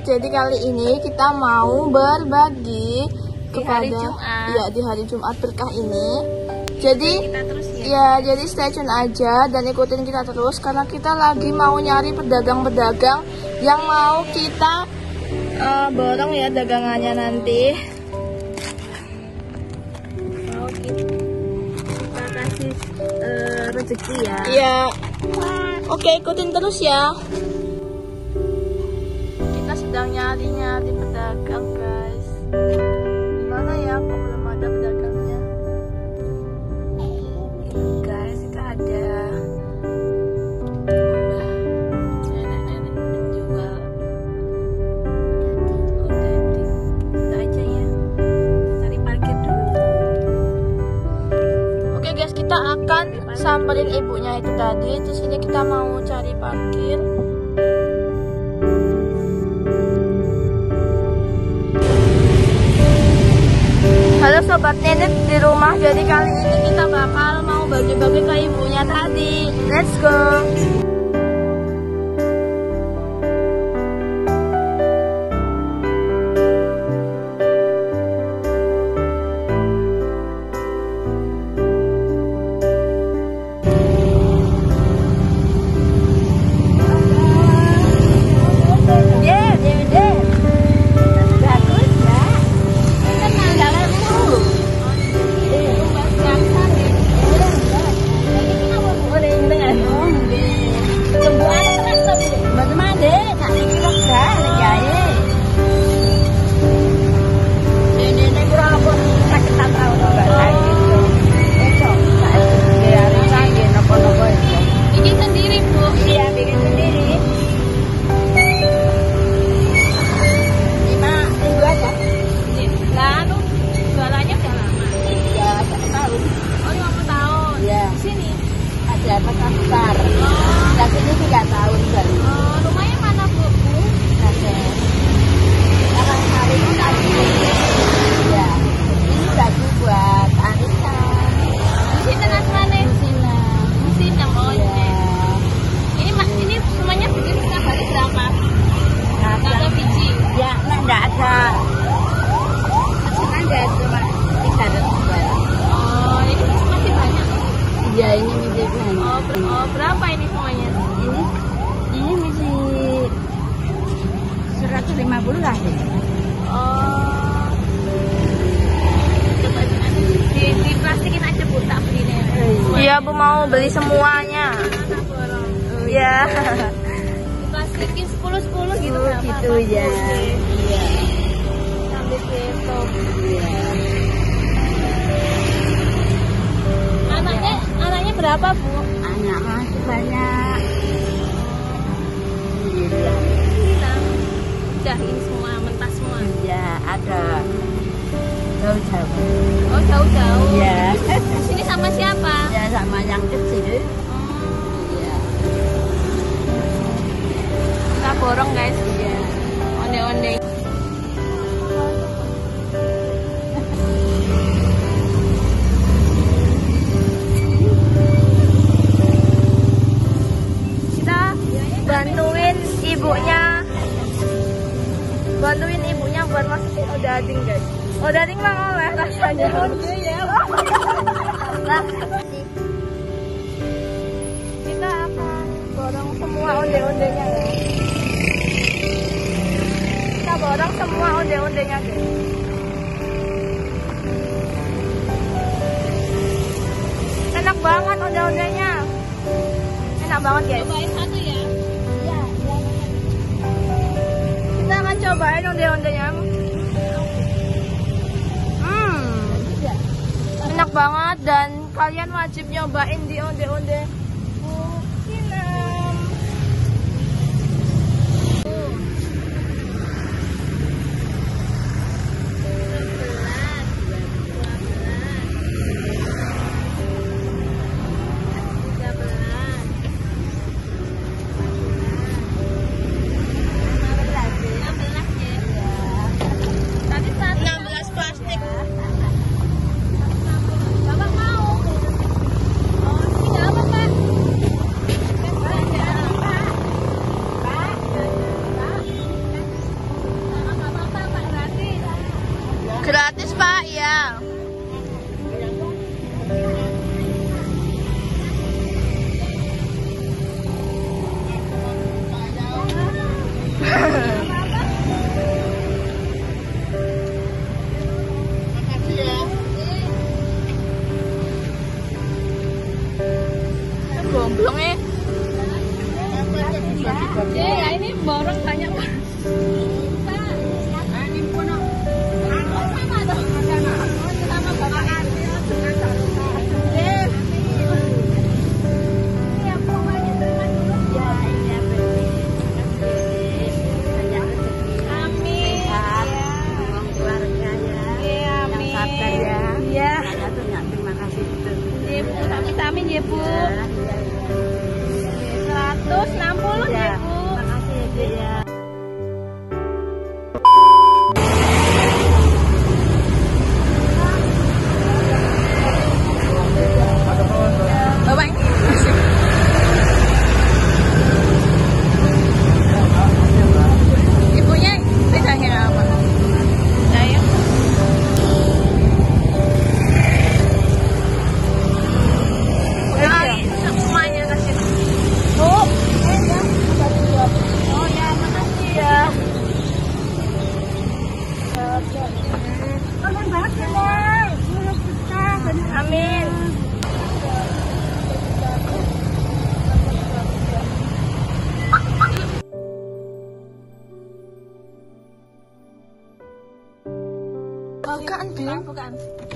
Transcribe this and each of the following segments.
jadi kali ini kita mau berbagi kepada hari Jumat. Ya, di hari Jumat berkah ini. Jadi kita terus jadi stay tune aja dan ikutin kita terus karena kita lagi mau nyari pedagang-pedagang yang mau kita borong ya dagangannya nanti. Mau kita kasih rezeki ya. Iya. Oke, ikutin terus ya. Kita sedang nyari-nyari pedagang, guys. Gimana ya, kok belum ada pedagangnya? Guys, kita ada nenek-nenek menjual daging. Kita aja ya. Cari parkir dulu. Oke guys, kita akan samperin ibunya itu tadi. Terus ini kita mau cari parkir. Halo sobat nenek di rumah. Jadi kali ini kita bakal mau bagi-bagi ke ibunya tadi. Let's go. Besar. Dan ini 3 tahun baru. Rumahnya mana Bu? Karena hari ini tadi. Ya. Ini baju buat arisan. Di sini nasrane. Di sini oh Ya. Ini semuanya biji setiap hari berapa? Ada biji. Ya, enggak ada. Ada cuma 300. Oh, ini masih banyak. Ya, ini masih banyak. Oh, berapa ini semuanya? Ini masih 150 lah. Oh. Coba di plastikin aja Bu, tak beli nih. Iya, Bu mau beli semuanya. Ya. Plastikin 10 gitu Oh, berapa? gitu ya. Iya. Sambil gitu. Iya. Anaknya berapa Bu? Anak masih banyak. Iya. Udah ini semua mentah semua. Ya, ada jauh-jauh. Oh, jauh-jauh. Iya. Sini sama siapa? Ya, sama yang kecil. Iya. Kita borong guys. Iya. Onde-onde. Bantuin ibunya buat masukin odading guys. Odading mah oleh rasanya. Kita akan borong semua onde-ondenya ya. Kita borong semua onde-ondenya guys. Enak banget onde-ondenya. Enak banget guys. Cobain satu ya. Kita akan cobain onde-ondenya. Enak banget dan kalian wajib nyobain di onde-onde Bukinem. Bapak mau? Oh, ini apa Pak? gomblongnya. Ya ini borong banyak Pak. Amin ya Bu. 160 ya Bu. Makasih ya Bu ya. Bapak ini ibunya bedanya apa? Saya semuanya kasih. Bu, oh ya, makasih ya. Kalian banget ya Bang. Amin. Bukan, Bin. Bukan.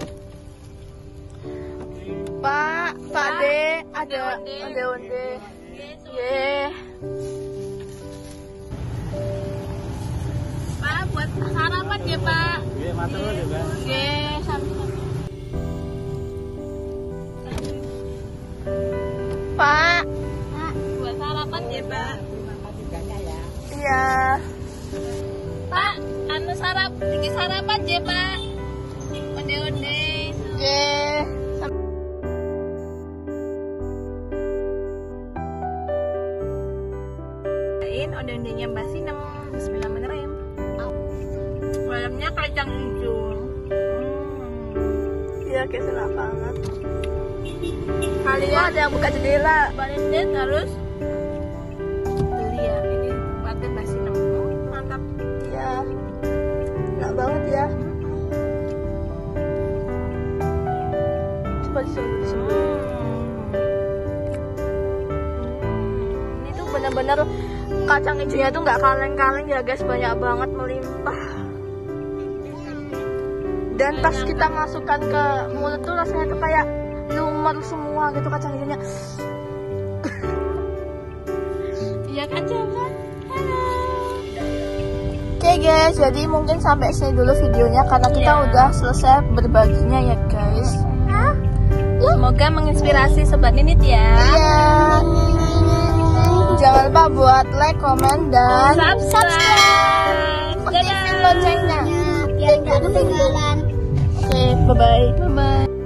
Pak De, ada onde. Ye. Pak buat sarapan ya Pak. Iya, matur nuwun juga. Oke, sampai. Pak. Buat sarapan ya Pak. Iya. Pak, anu sarapan ya Pak. Onde-onde. Ye. Onde-ondenya Mbak Sinem. Bismillahirrahmanirrahim. Dalamnya kacang hijau. Iya, kayak senang banget. Kalian ada yang buka jendela. Balikin harus beli ya. Ini buatan Mbak Sinem. Mantap. Iya. Enak banget ya. Coba disebut. Ini tuh benar-benar kacang hijaunya tuh nggak kaleng-kaleng ya guys, banyak banget melimpah. Dan pas kita masukkan ke mulut tuh rasanya tuh kayak lumer semua gitu kacang hijaunya. Iya kan Jalan? Halo. Oke guys, jadi mungkin sampai sini dulu videonya karena kita udah selesai berbaginya ya guys. Semoga menginspirasi sobat Ninit ya. Iya. Jangan lupa buat like, komen, dan Subscribe. aktifin loncengnya. Biar nggak ketinggalan. Oke, bye-bye. Bye bye.